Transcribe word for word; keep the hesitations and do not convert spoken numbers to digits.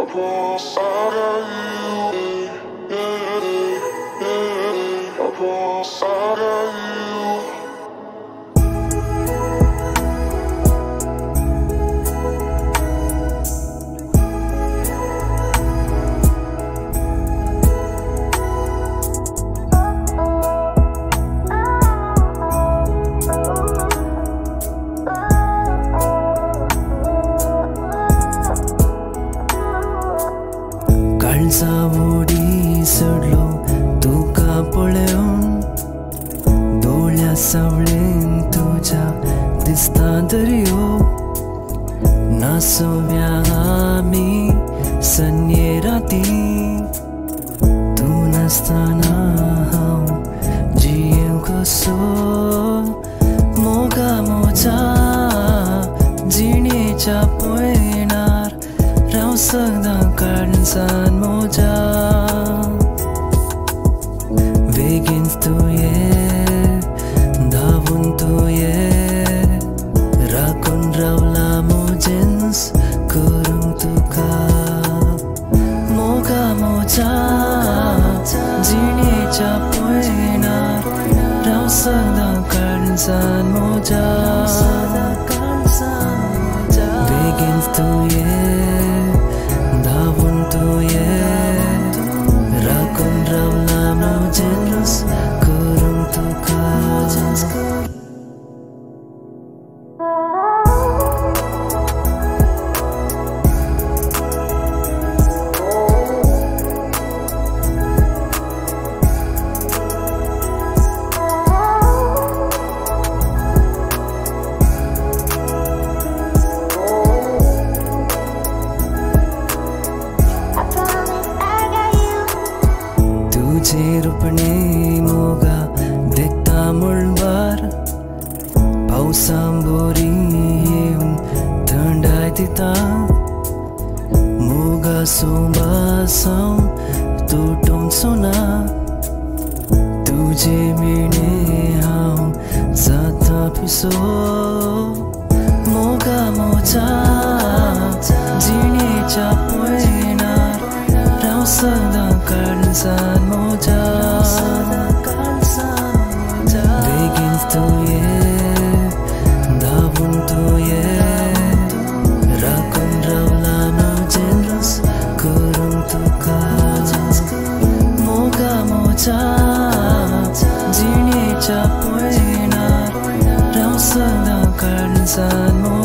Zawodi sudlo tuka poleon dolya savlen tuja distandrio nasovyami sanyerati tu nastana hau jiu koso moga moja jine cha poinar rausagda karnsan moja begins to ye davun to ye rakun rawla mojens kurung tuka moga moja jine cha poinar rausagda karnsan moja begins to ye davun to ye rakun rawla mojens kurung tuka तुझे रुपणे मोगा देखता मुळबार पावसांबोरी येऊन थंडाय दिता मोगा सोंबासां तुटून सोना तुझे मिणे हांव जाता पिसो मोगा मोजा जिणेच्या पयणार राव सदा karnsan moja begins to ye davun to ye rakun rawla mojens kurung tuka moga moja jine cha poinar raw sada karnsan